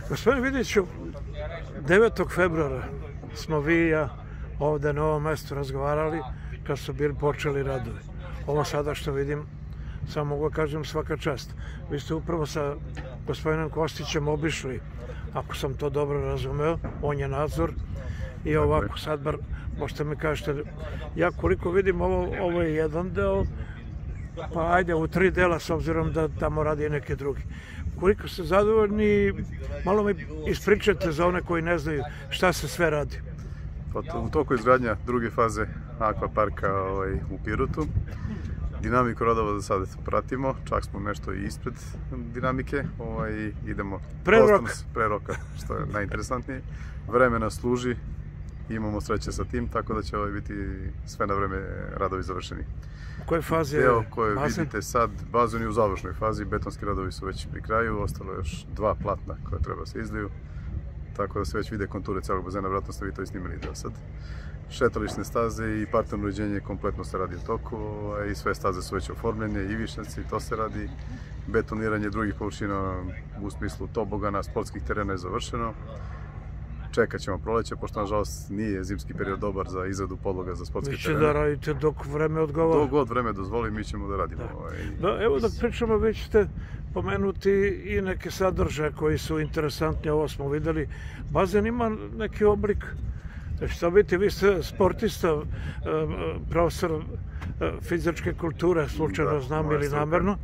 Gospodin Vidiću, 9. februara smo vi i ja ovde na ovom mestu razgovarali kad su bili počeli radovi. Ovo sada što vidim, samo mogu kažem svaka čast. Vi ste upravo sa gospodinom Kostićem obišli, ako sam to dobro razumeo, on je nadzor i ovako sad bar, možete mi kažete, ja koliko vidim ovo je jedan deo, pa ajde u 3 dela s obzirom da tamo radi neke drugi. Koliko ste zadovoljni, malo mi ispričajte za one koji ne znaju šta se sve radi. U toku izgradnja druge faze akvaparka u Pirotu. Dinamiku radova za sada pratimo, čak smo nešto i ispred dinamike, idemo pre roka, što je najinteresantnije. Vreme nas služi, imamo sreće sa tim, tako da će biti sve na vreme radovi završeni. U kojoj fazi je deo koje vidite sad, bazen je u završnoj fazi, betonski radovi su već pri kraju, ostalo je još 2 platna koja treba se izliju, tako da se već vide konture celog bazena, vratno ste vi to i snimili do sad. Šetališne staze i parterno uređenje kompletno se radi u toku i sve staze su već oformljene i višnjaci, to se radi. Betoniranje drugih površina u smislu tobogana, sportskih terena je završeno. Čekat ćemo proleće, pošto nažalost nije zimski period dobar za izradu podloga za sportske terene. Vi će da radite dok vreme odgovara? Dok god vreme dozvoli, mi ćemo da radimo. Evo dok pričamo, vi ćete pomenuti i neke sadržaje koji su interesantni, ovo smo videli. Bazen ima neki oblik. Što biti, vi ste sportista, profesor fizičke kulture, slučajno znam ili namerno,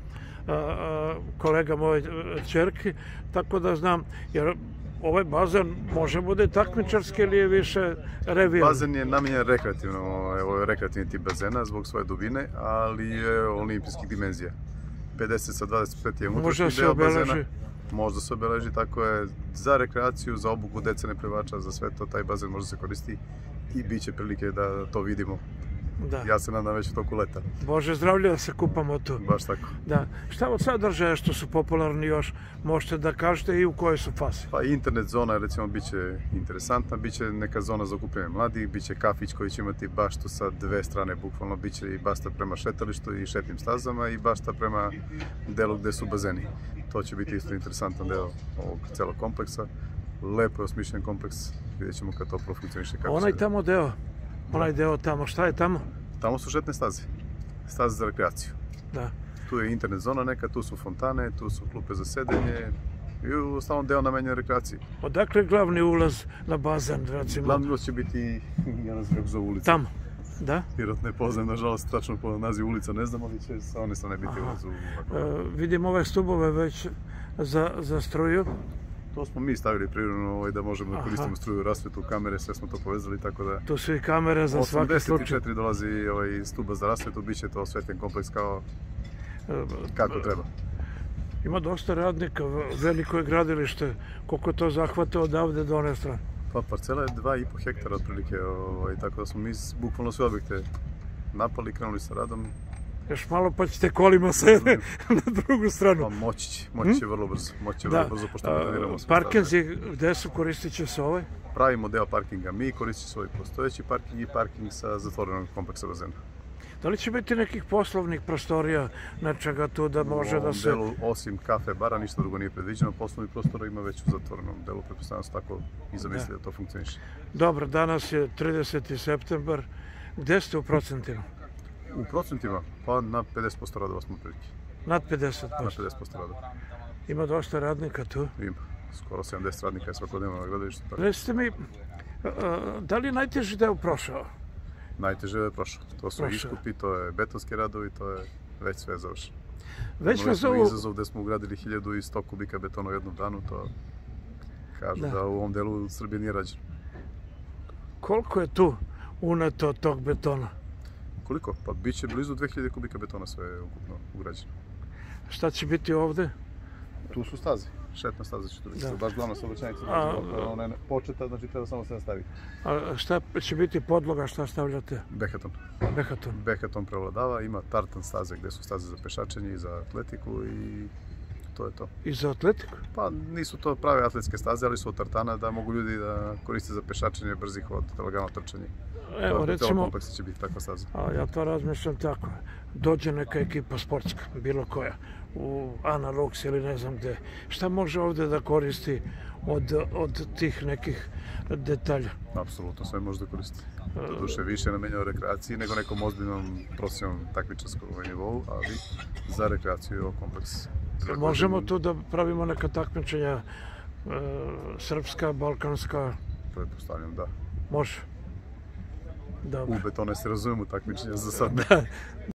kolega moje ćerke, tako da znam, jer ovaj bazen može bude takmičarski ili je više revijalni? Bazen je namenjen rekreativno, ovo je rekreativni tip bazena zbog svoje dubine, ali je olimpijskih dimenzija. 50 sa 25 je unutrašnji deo bazena. Možda se obeleži, tako je, za rekreaciju, za obuku dece neplivača, za sve to, taj bazen može se koristi i bit će prilike da to vidimo. Ja se nadam već u toku leta. Bože zdravlje da se kupamo tu. Baš tako. Šta od sadržaja što su popularni još, možete da kažete i u kojoj su fazi? Pa internet zona, recimo, bit će interesantna, bit će neka zona za okupljanje mladih, bit će kafić koji će imati baštu sa 2 strane, bukvalno bit će i basta prema šetalištu i šetnim stazama i bašta prema delu gde su bazeni. To će biti isto interesantan deo ovog celog kompleksa. Lepo je osmišljen kompleks, vidjet ćemo kad to profunkcioniše. Onaj tamo deo, onaj deo tamo, šta je tamo? Tamo su šetne staze, staze za rekreaciju. Da. Tu je internet zona neka, tu su fontane, tu su klupe za sedenje i u ostalom deo namenjen rekreaciji. Odakle je glavni ulaz na bazen, recimo? Glavni ulaz će biti, ja ne znam kako zove ulica. Tamo, da? Pirot ne poznajem, nažalost, tačno po nazivu ulica ne znam, ali će sa one strane biti ulaz u... Vidim ove stubove već za struju. To smo mi stavili prirodno da možemo da koristimo struju, rasvetu, kamere, sve smo to povezali, tako da... Tu su i kamere za svaki slučaj. 84 dolazi stuba za rasvetu, bit će to osvetljen kompleks kako treba. Ima dosta radnika, veliko je gradilište, koliko to zahvata odavde do one strane? Pa parcela je 2,5 hektara otprilike, tako da smo mi bukvalno sve objekte napali, krenuli sa radom. Još malo pa ćete kolima sede na drugu stranu. Pa moći će vrlo brzo, pošto betoniramo sve staze. Parkinzi, gde su, koristit će se ovaj? Pravimo deo parkinga mi, koristit će svoj postojeći parking i parking sa zatvorenog kompleksa bazena. Da li će biti nekih poslovnih prostorija, nečega tu da može da se... U ovom delu, osim kafe, bara, ništa drugo nije predviđeno, poslovni prostora ima već u zatvorenom delu, pretpostavljam se tako i zamislili da to funkcioniše. Dobro, danas je 30. septembar, gde ste u procentima? U procentima? Pa na 50% radova smo prilike. Nad 50%? Na 50% radova. Ima dosta radnika tu? Ima. Skoro 70 radnika je svakodnevno na gradilištu. Recite mi, da li je najteži deo prošao? Najteže je prošao. To su iskupi, to je betonski radovi, to je već sve završeno. Već vas zovu... Izazov gde smo ugradili 1100 kubika betona u jednom danu, to kažu da u ovom delu Srbije nije rađeno. Koliko je tu uneto tog betona? Koliko? Pa bit će blizu 2000 kubika betona sve ukupno ugrađeno. Šta će biti ovde? Tu su staze. Šetna staza će tu biti. Baš glavna saobraćajnica. Ona je početa, znači treba samo se nastaviti. A šta će biti podloga, šta stavljate? Behaton. Behaton. Behaton prevladava, ima tartan staze gde su staze za pešačenje i za atletiku i to je to. I za atletiku? Pa nisu to prave atletske staze, ali su od tartana da mogu ljudi da koriste za pešačenje, brzi hod, lagano trčanje. Evo, recimo, celo kompleksa će biti takva staza. A ja to razmišljam tako. Dođe neka ekipa sportska, bilo koja. u Ana Lux ili ne znam gde. Šta može ovde da koristi od tih nekih detalja? Apsolutno sve može da koristi. Doduše više namenjao rekreaciji nego nekom ozbiljnom profesionalnom takmičarskom nivou, ali za rekreaciju je ovo kompleks. Možemo tu da pravimo neka takmičenja srpska, balkanska? Pretpostavljam da. Može. Dobro. U betone se razumemo takmičenja za sad.